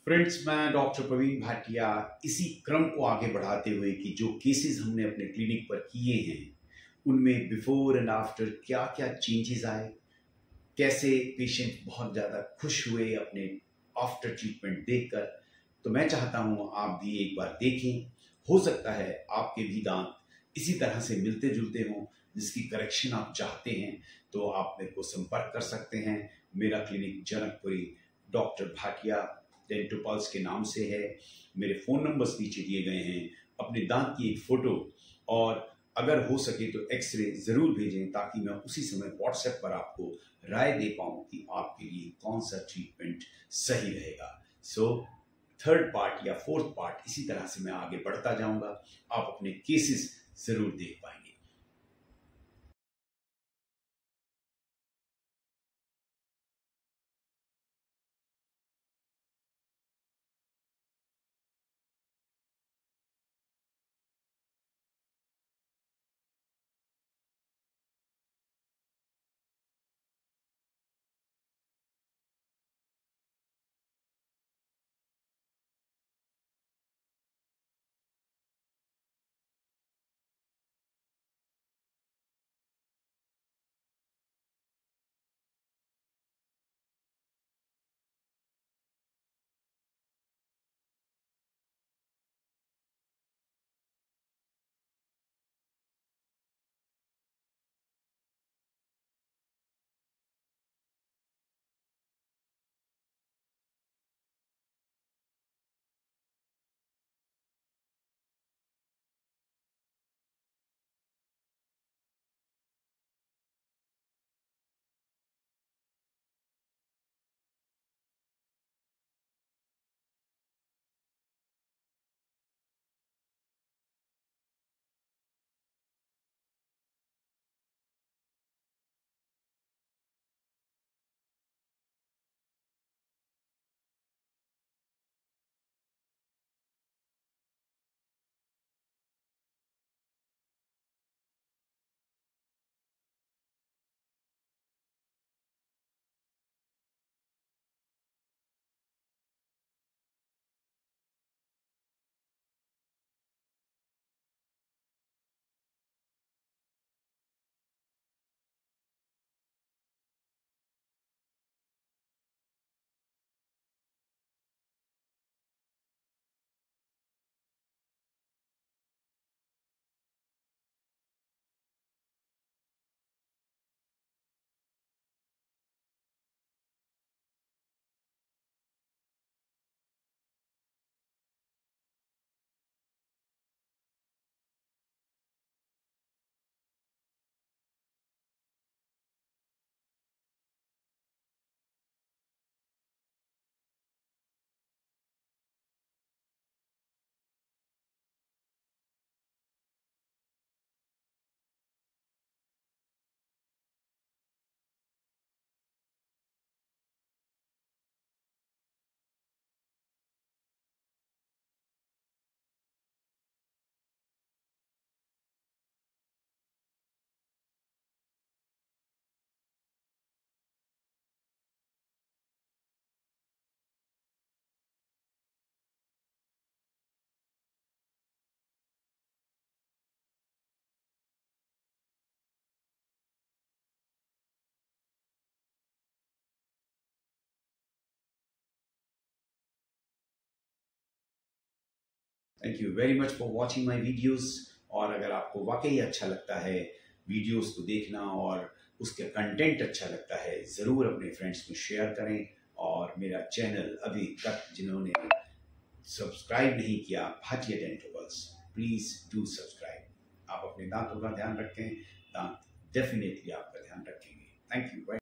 Friends, मैं doctor Praveen Bhatia इसी क्रम को आगे बढ़ाते हुए कि जो केसेस हमने अपने क्लिनिक पर किए हैं उनमें बिफोर एंड आफ्टर क्या क्या चेंजेस आए, कैसे पेशेंट बहुत ज़्यादा खुश हुए अपने आफ्टर ट्रीटमेंट देखकर। तो मैं चाहता हूँ आप भी एक बार देखें। हो सकता है आपके भी दांत इसी तरह से मिलते जुलते हों, जिसकी करेक्शन आप चाहते हैं तो आप मेरे को संपर्क कर सकते हैं। मेरा क्लिनिक जनकपुरी डॉक्टर भाटिया डेंटोपल्स के नाम से है। मेरे फ़ोन नंबर्स नीचे दिए गए हैं। अपने दांत की एक फ़ोटो और अगर हो सके तो एक्सरे ज़रूर भेजें, ताकि मैं उसी समय व्हाट्सएप पर आपको राय दे पाऊँ कि आपके लिए कौन सा ट्रीटमेंट सही रहेगा। सो थर्ड पार्ट या फोर्थ पार्ट इसी तरह से मैं आगे बढ़ता जाऊंगा। आप अपने केसेस ज़रूर देख पाएंगे। Thank you very much for watching my videos. और अगर आपको वाकई अच्छा लगता है वीडियोज़ को देखना और उसके कंटेंट अच्छा लगता है, ज़रूर अपने फ्रेंड्स में शेयर करें। और मेरा चैनल अभी तक जिन्होंने सब्सक्राइब नहीं किया, Bhatia Dentopulse, please do subscribe. आप अपने दांतों का ध्यान रखें, दांत डेफिनेटली आपका ध्यान रखेंगे। Thank you.